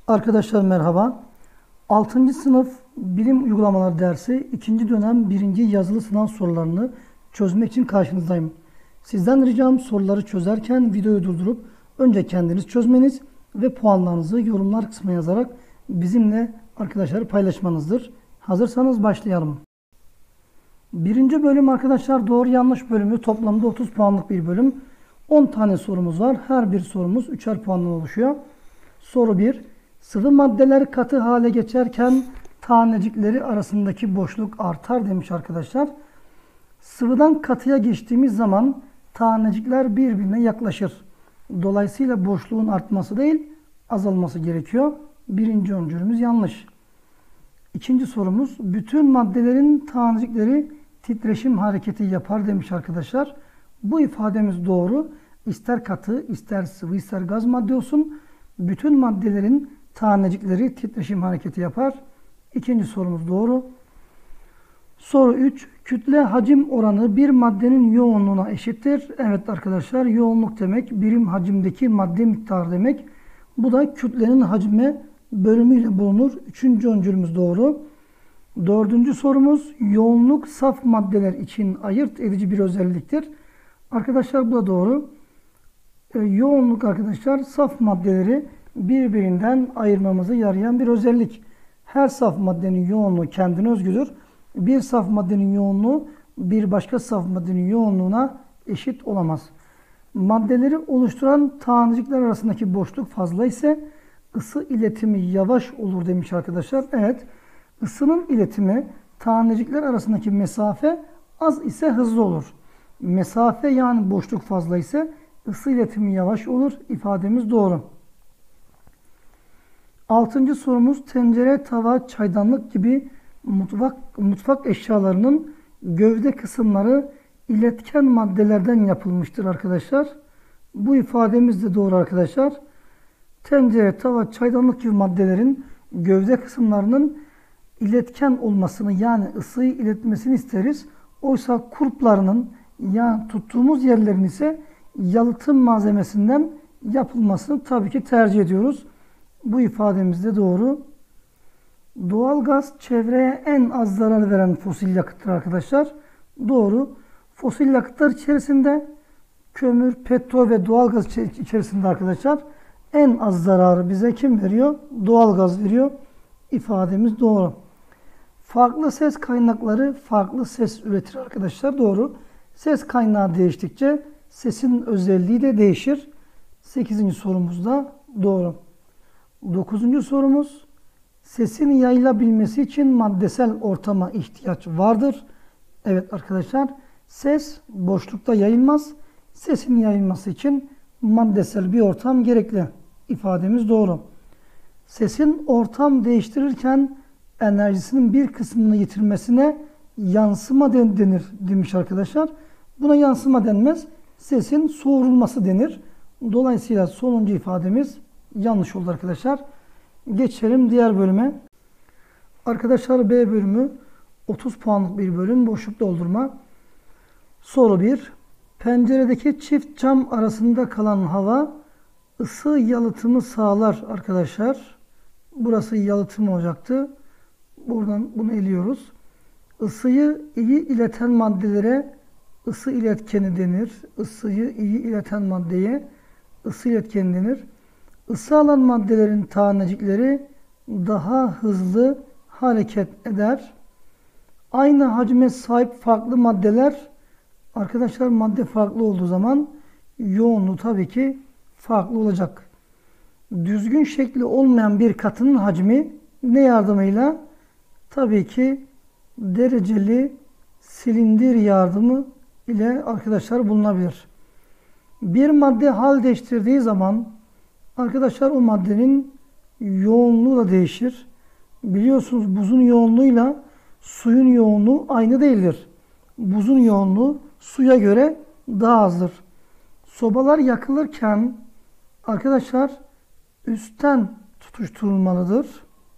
Arkadaşlar merhaba. 6. sınıf bilim uygulamaları dersi 2. dönem 1. yazılı sınav sorularını çözmek için karşınızdayım. Sizden ricam soruları çözerken videoyu durdurup önce kendiniz çözmeniz ve puanlarınızı yorumlar kısmına yazarak bizimle arkadaşlar paylaşmanızdır. Hazırsanız başlayalım. 1. bölüm arkadaşlar doğru yanlış bölümü, toplamda 30 puanlık bir bölüm. 10 tane sorumuz var. Her bir sorumuz 3'er puandan oluşuyor. Soru 1. Sıvı maddeler katı hale geçerken tanecikleri arasındaki boşluk artar demiş arkadaşlar. Sıvıdan katıya geçtiğimiz zaman tanecikler birbirine yaklaşır. Dolayısıyla boşluğun artması değil, azalması gerekiyor. Birinci öncülümüz yanlış. 2. sorumuz, bütün maddelerin tanecikleri titreşim hareketi yapar demiş arkadaşlar. Bu ifademiz doğru. İster katı, ister sıvı, ister gaz madde olsun, bütün maddelerin tanecikleri titreşim hareketi yapar. 2. sorumuz doğru. Soru 3. Kütle hacim oranı bir maddenin yoğunluğuna eşittir. Evet arkadaşlar, yoğunluk demek birim hacimdeki madde miktarı demek. Bu da kütlenin hacme bölümüyle bulunur. 3. öncülümüz doğru. 4. sorumuz, yoğunluk saf maddeler için ayırt edici bir özelliktir. Arkadaşlar bu da doğru. Yoğunluk arkadaşlar saf maddeleri birbirinden ayırmamızı yarayan bir özellik. Her saf maddenin yoğunluğu kendine özgüdür. Bir saf maddenin yoğunluğu bir başka saf maddenin yoğunluğuna eşit olamaz. Maddeleri oluşturan tanecikler arasındaki boşluk fazla ise ısı iletimi yavaş olur demiş arkadaşlar. Evet, ısının iletimi tanecikler arasındaki mesafe az ise hızlı olur. Mesafe yani boşluk fazla ise ısı iletimi yavaş olur. İfademiz doğru. 6. sorumuz, tencere, tava, çaydanlık gibi mutfak eşyalarının gövde kısımları iletken maddelerden yapılmıştır arkadaşlar. Bu ifademiz de doğru arkadaşlar. Tencere, tava, çaydanlık gibi maddelerin gövde kısımlarının iletken olmasını yani ısıyı iletmesini isteriz. Oysa kulplarının yani tuttuğumuz yerlerin ise yalıtım malzemesinden yapılmasını tabii ki tercih ediyoruz. Bu ifademiz de doğru. Doğalgaz çevreye en az zarar veren fosil yakıttır arkadaşlar. Doğru. Fosil yakıtlar içerisinde kömür, petrol ve doğalgaz içerisinde arkadaşlar en az zararı bize kim veriyor? Doğalgaz veriyor. İfademiz doğru. Farklı ses kaynakları farklı ses üretir arkadaşlar. Doğru. Ses kaynağı değiştikçe sesin özelliği de değişir. 8. sorumuz da doğru. 9. sorumuz, sesin yayılabilmesi için maddesel ortama ihtiyaç vardır. Evet arkadaşlar, ses boşlukta yayılmaz. Sesin yayılması için maddesel bir ortam gerekli. İfademiz doğru. Sesin ortam değiştirirken enerjisinin bir kısmını yitirmesine yansıma denir demiş arkadaşlar. Buna yansıma denmez. Sesin soğurulması denir. Dolayısıyla sonuncu ifademiz yanlış oldu arkadaşlar. Geçelim diğer bölüme. Arkadaşlar B bölümü 30 puanlık bir bölüm, boşluk doldurma. Soru 1. Penceredeki çift cam arasında kalan hava ısı yalıtımı sağlar arkadaşlar. Burası yalıtım olacaktı. Buradan bunu eliyoruz. Isıyı iyi ileten maddelere ısı iletkeni denir. Isıyı iyi ileten maddeye ısı iletkeni denir. Isı alan maddelerin tanecikleri daha hızlı hareket eder. Aynı hacme sahip farklı maddeler, arkadaşlar madde farklı olduğu zaman yoğunluğu tabii ki farklı olacak. Düzgün şekli olmayan bir katının hacmi ne yardımıyla? Tabii ki dereceli silindir yardımı ile arkadaşlar bulunabilir. Bir madde hal değiştirdiği zaman arkadaşlar o maddenin yoğunluğu da değişir. Biliyorsunuz buzun yoğunluğuyla suyun yoğunluğu aynı değildir. Buzun yoğunluğu suya göre daha azdır. Sobalar yakılırken arkadaşlar üstten tutuşturulmalıdır.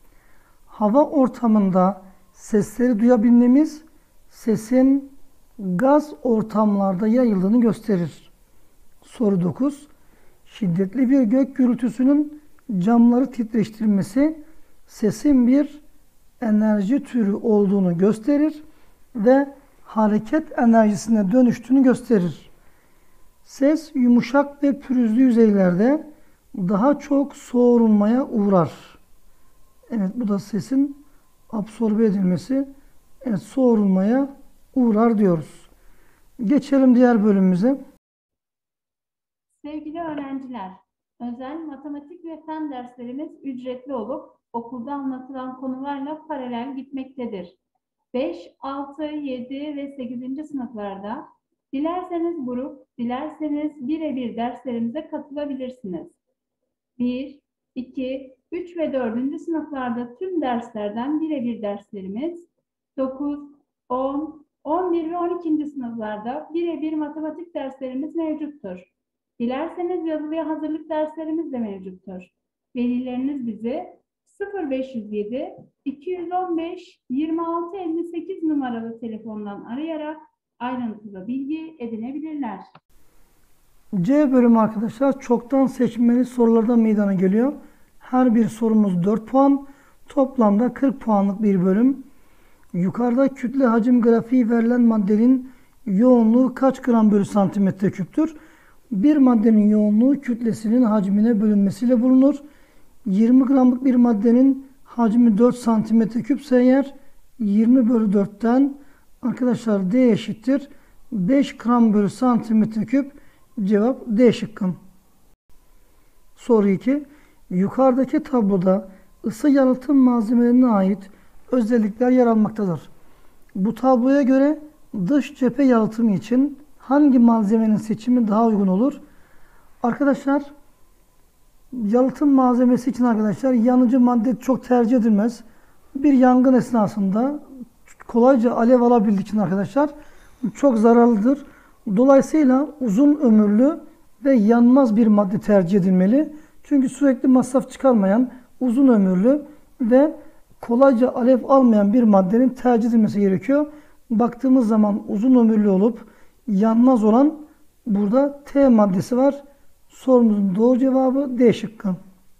Hava ortamında sesleri duyabilmemiz sesin gaz ortamlarda yayıldığını gösterir. Soru 9. Şiddetli bir gök gürültüsünün camları titreştirmesi sesin bir enerji türü olduğunu gösterir ve hareket enerjisine dönüştüğünü gösterir. Ses yumuşak ve pürüzlü yüzeylerde daha çok soğurulmaya uğrar. Evet, bu da sesin absorbe edilmesi. Evet, soğurulmaya uğrar diyoruz. Geçelim diğer bölümümüze. Sevgili öğrenciler, özel matematik ve fen derslerimiz ücretli olup okulda anlatılan konularla paralel gitmektedir. 5, 6, 7 ve 8. sınıflarda dilerseniz grup, dilerseniz birebir derslerimize katılabilirsiniz. 1, 2, 3 ve 4. sınıflarda tüm derslerden birebir derslerimiz, 9, 10, 11 ve 12. sınıflarda birebir matematik derslerimiz mevcuttur. Dilerseniz yazılıya hazırlık derslerimiz de mevcuttur. Velileriniz bizi 0507 215 2658 numaralı telefondan arayarak ayrıntılı bilgi edinebilirler. C bölümü arkadaşlar çoktan seçmeli sorulardan meydana geliyor. Her bir sorumuz 4 puan. Toplamda 40 puanlık bir bölüm. Yukarıda kütle hacim grafiği verilen maddenin yoğunluğu kaç gram bölü santimetre küptür? Bir maddenin yoğunluğu kütlesinin hacmine bölünmesiyle bulunur. 20 gramlık bir maddenin hacmi 4 santimetre küpse eğer 20 bölü 4'ten arkadaşlar D eşittir 5 gram bölü santimetre küp. Cevap D şıkkı. Soru 2. Yukarıdaki tabloda ısı yalıtım malzemelerine ait özellikler yer almaktadır. Bu tabloya göre dış cephe yalıtımı için hangi malzemenin seçimi daha uygun olur? Arkadaşlar yalıtım malzemesi için arkadaşlar yanıcı madde çok tercih edilmez. Bir yangın esnasında kolayca alev alabildiği için arkadaşlar çok zararlıdır. Dolayısıyla uzun ömürlü ve yanmaz bir madde tercih edilmeli. Çünkü sürekli masraf çıkarmayan, uzun ömürlü ve kolayca alev almayan bir maddenin tercih edilmesi gerekiyor. Baktığımız zaman uzun ömürlü olup yanmaz olan burada T maddesi var. Sorumuzun doğru cevabı D şıkkı.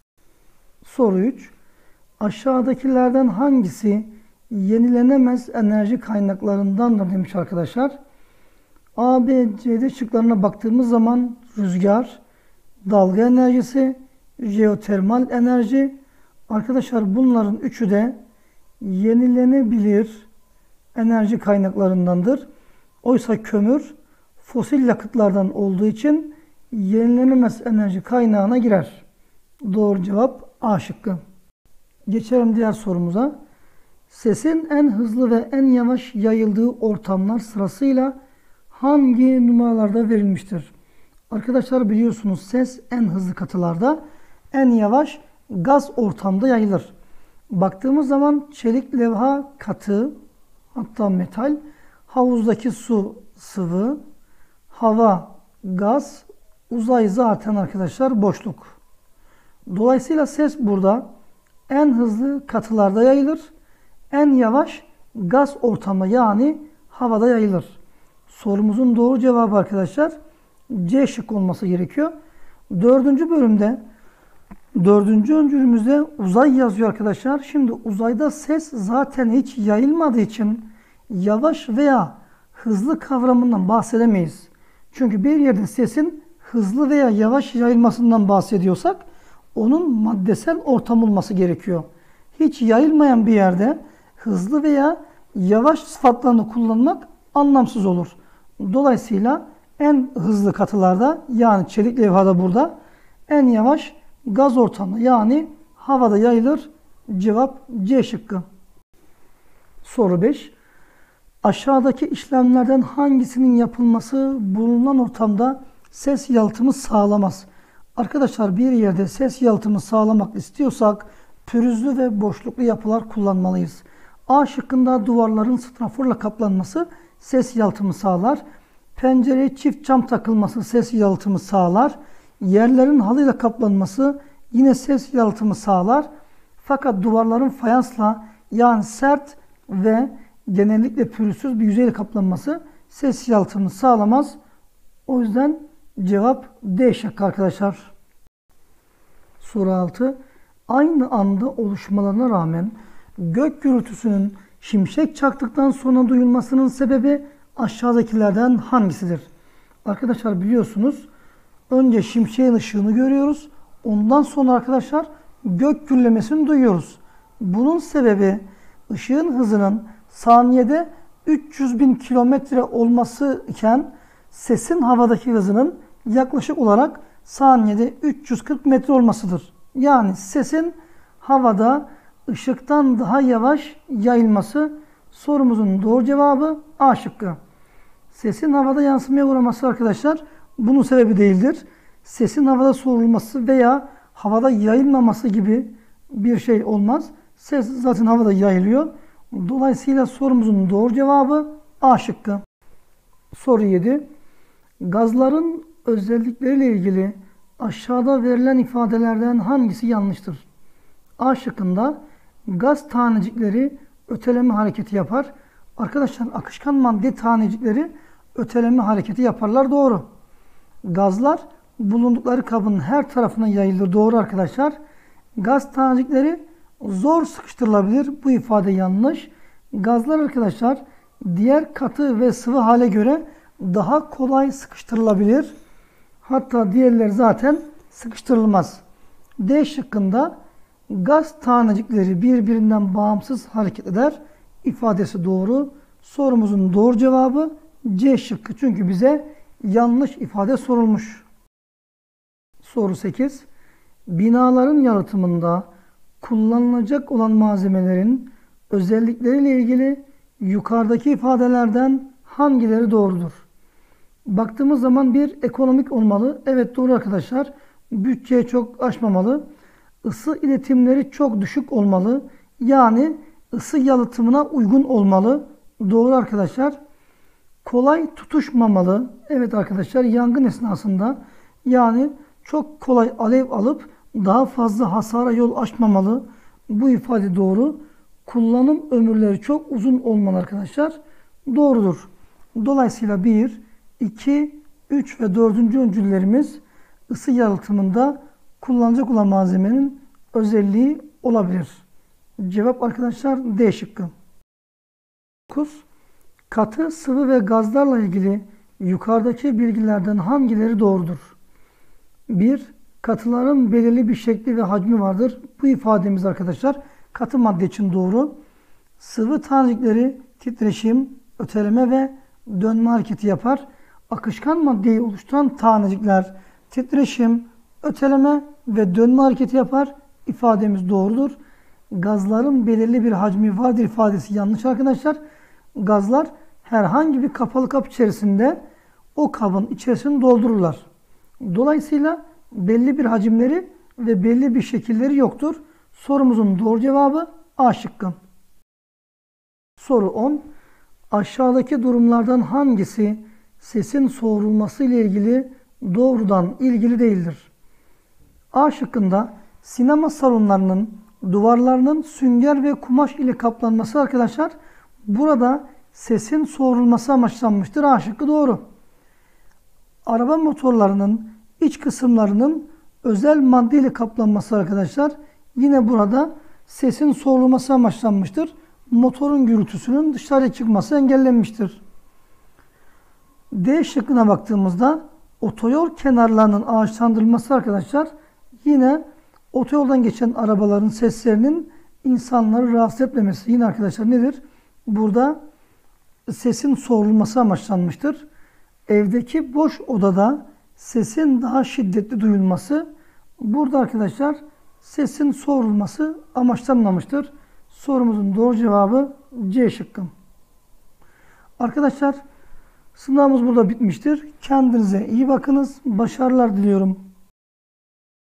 Soru 3. Aşağıdakilerden hangisi yenilenemez enerji kaynaklarındandır demiş arkadaşlar. A, B, C'de şıklarına baktığımız zaman rüzgar, dalga enerjisi, jeotermal enerji. Arkadaşlar bunların üçü de yenilenebilir enerji kaynaklarındandır. Oysa kömür fosil yakıtlardan olduğu için yenilenemez enerji kaynağına girer. Doğru cevap A şıkkı. Geçelim diğer sorumuza. Sesin en hızlı ve en yavaş yayıldığı ortamlar sırasıyla hangi numaralarda verilmiştir? Arkadaşlar biliyorsunuz ses en hızlı katılarda, en yavaş gaz ortamda yayılır. Baktığımız zaman çelik levha katı, hatta metal, havuzdaki su sıvı, hava gaz, uzay zaten arkadaşlar boşluk. Dolayısıyla ses burada en hızlı katılarda yayılır, en yavaş gaz ortamda yani havada yayılır. Sorumuzun doğru cevabı arkadaşlar C şık olması gerekiyor. Dördüncü bölümde, dördüncü öncülümüzde uzay yazıyor arkadaşlar. Şimdi uzayda ses zaten hiç yayılmadığı için yavaş veya hızlı kavramından bahsedemeyiz. Çünkü bir yerde sesin hızlı veya yavaş yayılmasından bahsediyorsak onun maddesel ortam olması gerekiyor. Hiç yayılmayan bir yerde hızlı veya yavaş sıfatlarını kullanmak anlamsız olur. Dolayısıyla en hızlı katılarda yani çelik levhada burada, en yavaş gaz ortamı yani havada yayılır. Cevap C şıkkı. Soru 5. Aşağıdaki işlemlerden hangisinin yapılması bulunan ortamda ses yalıtımı sağlamaz? Arkadaşlar bir yerde ses yalıtımı sağlamak istiyorsak pürüzlü ve boşluklu yapılar kullanmalıyız. A şıkkında duvarların straforla kaplanması ses yalıtımı sağlar. Pencereye çift cam takılması ses yalıtımı sağlar. Yerlerin halıyla kaplanması yine ses yalıtımı sağlar. Fakat duvarların fayansla yani sert ve genellikle pürüzsüz bir yüzeyle kaplanması ses yalıtımını sağlamaz. O yüzden cevap D şıkkı arkadaşlar. Soru 6. Aynı anda oluşmalarına rağmen gök gürültüsünün şimşek çaktıktan sonra duyulmasının sebebi aşağıdakilerden hangisidir? Arkadaşlar biliyorsunuz önce şimşeğin ışığını görüyoruz. Ondan sonra arkadaşlar gök gürlemesini duyuyoruz. Bunun sebebi ışığın hızının saniyede 300.000 kilometre olması iken sesin havadaki hızının yaklaşık olarak saniyede 340 metre olmasıdır. Yani sesin havada ışıktan daha yavaş yayılması. Sorumuzun doğru cevabı A şıkkı. Sesin havada yansımaya uğraması arkadaşlar bunun sebebi değildir. Sesin havada soğurulması veya havada yayılmaması gibi bir şey olmaz. Ses zaten havada yayılıyor. Dolayısıyla sorumuzun doğru cevabı A şıkkı. Soru 7. Gazların özellikleriyle ilgili aşağıda verilen ifadelerden hangisi yanlıştır? A şıkkında gaz tanecikleri öteleme hareketi yapar. Arkadaşlar akışkan madde tanecikleri öteleme hareketi yaparlar. Doğru. Gazlar bulundukları kabın her tarafına yayılır. Doğru arkadaşlar. Gaz tanecikleri zor sıkıştırılabilir. Bu ifade yanlış. Gazlar arkadaşlar diğer katı ve sıvı hale göre daha kolay sıkıştırılabilir. Hatta diğerleri zaten sıkıştırılmaz. D şıkkında gaz tanecikleri birbirinden bağımsız hareket eder ifadesi doğru. Sorumuzun doğru cevabı C şıkkı. Çünkü bize yanlış ifade sorulmuş. Soru 8. Binaların yalıtımında kullanılacak olan malzemelerin özellikleriyle ilgili yukarıdaki ifadelerden hangileri doğrudur? Baktığımız zaman bir ekonomik olmalı. Evet doğru arkadaşlar. Bütçeyi çok aşmamalı. Isı iletimleri çok düşük olmalı. Yani ısı yalıtımına uygun olmalı. Doğru arkadaşlar. Kolay tutuşmamalı. Evet arkadaşlar yangın esnasında yani çok kolay alev alıp daha fazla hasara yol açmamalı. Bu ifade doğru. Kullanım ömürleri çok uzun olmalı arkadaşlar. Doğrudur. Dolayısıyla 1, 2, 3 ve 4. öncüllerimiz ısı yalıtımında kullanılacak olan malzemenin özelliği olabilir. Cevap arkadaşlar D şıkkı. 9. Katı, sıvı ve gazlarla ilgili yukarıdaki bilgilerden hangileri doğrudur? 1. Katıların belirli bir şekli ve hacmi vardır. Bu ifademiz arkadaşlar katı madde için doğru. Sıvı tanecikleri titreşim, öteleme ve dönme hareketi yapar. Akışkan maddeyi oluşturan tanecikler titreşim, öteleme ve dönme hareketi yapar. İfademiz doğrudur. Gazların belirli bir hacmi vardır ifadesi yanlış arkadaşlar. Gazlar herhangi bir kapalı kap içerisinde o kabın içerisini doldururlar. Dolayısıyla belli bir hacimleri ve belli bir şekilleri yoktur. Sorumuzun doğru cevabı A şıkkı. Soru 10. Aşağıdaki durumlardan hangisi sesin soğurulması ile ilgili doğrudan ilgili değildir? A şıkkında sinema salonlarının duvarlarının sünger ve kumaş ile kaplanması arkadaşlar burada sesin soğurulması amaçlanmıştır. A şıkkı doğru. Araba motorlarının iç kısımlarının özel madde ile kaplanması arkadaşlar yine burada sesin soğurulması amaçlanmıştır. Motorun gürültüsünün dışarıya çıkması engellenmiştir. D şıkkına baktığımızda otoyol kenarlarının ağaçlandırılması arkadaşlar yine otoyoldan geçen arabaların seslerinin insanları rahatsız etmemesi. Yine arkadaşlar nedir? Burada sesin soğurulması amaçlanmıştır. Evdeki boş odada sesin daha şiddetli duyulması. Burada arkadaşlar sesin soğurulması amaçlanmamıştır. Sorumuzun doğru cevabı C şıkkı. Arkadaşlar sınavımız burada bitmiştir. Kendinize iyi bakınız. Başarılar diliyorum.